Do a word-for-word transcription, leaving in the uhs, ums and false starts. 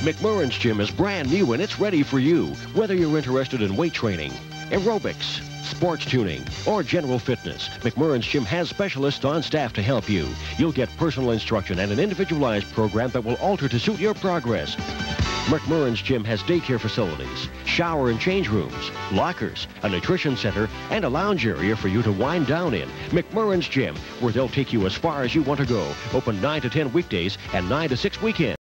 McMurren's Gym is brand new and it's ready for you. Whether you're interested in weight training, aerobics, sports tuning, or general fitness, McMurren's Gym has specialists on staff to help you. You'll get personal instruction and an individualized program that will alter to suit your progress. McMurren's Gym has daycare facilities, shower and change rooms, lockers, a nutrition center, and a lounge area for you to wind down in. McMurren's Gym, where they'll take you as far as you want to go. Open nine to ten weekdays and nine to six weekends.